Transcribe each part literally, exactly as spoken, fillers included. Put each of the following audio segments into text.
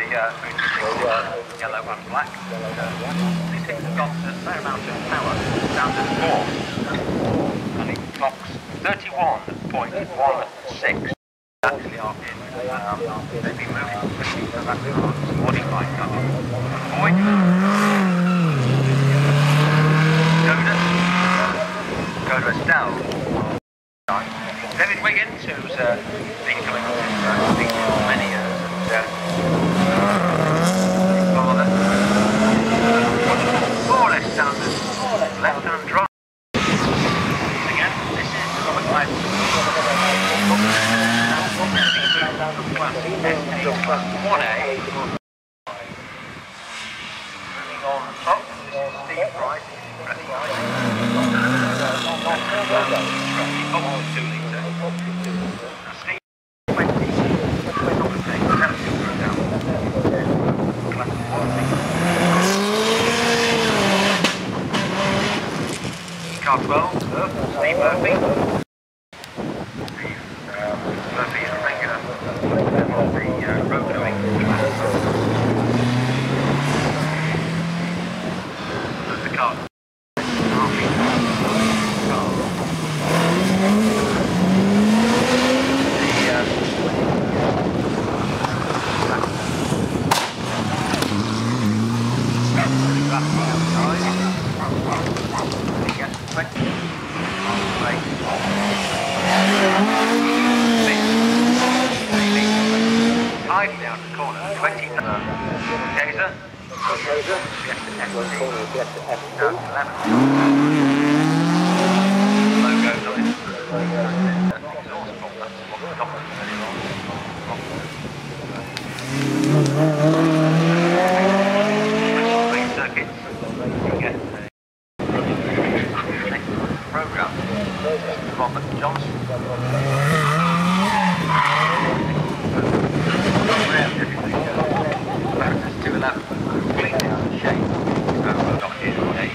uh, yellow and black. Uh, this thing's got a fair amount of power, down to four, and it clocks thirty-one point one six. Actually are in, um, they've been moving quickly, so that's a modified car. Avoid Goda Estelle. David Wiggins, who's uh, been coming up with uh, these for many years, and uh, his father, more or less standard left-hand drive. Again, this is Robert White. one A. Moving on top, this is Steve Price. Almost two litre. Steve twenty. Car twelve, Steve Murphy. Murphy is a regular on the uh, road going. There's the car. Hiding down the corner, twenty-nine. Taser. eleven. Logos on it. Exhaust pump, that's what the top is very long. Three circuits. You get the next program. Robert Johnson. two eleven, completely out of shape. So, got here today.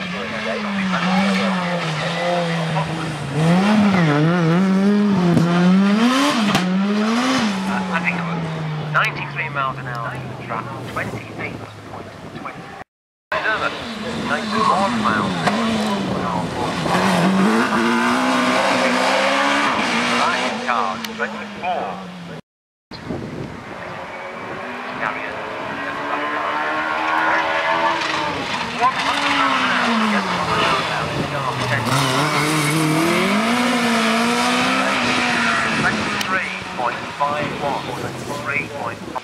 uh, I think it was ninety-three miles an hour on the track, twenty-eight point two zero. Nervous, ninety-one miles an hour. Right cars, twenty-four. Carrier. one hundred miles an hour. Yes, one hundred miles an hour. twenty-three point five one. twenty-three point five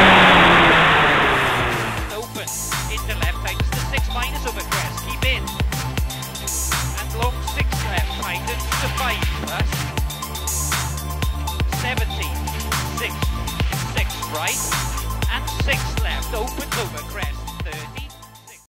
Into left, takes the six minus over crest, keep in. opens over crest.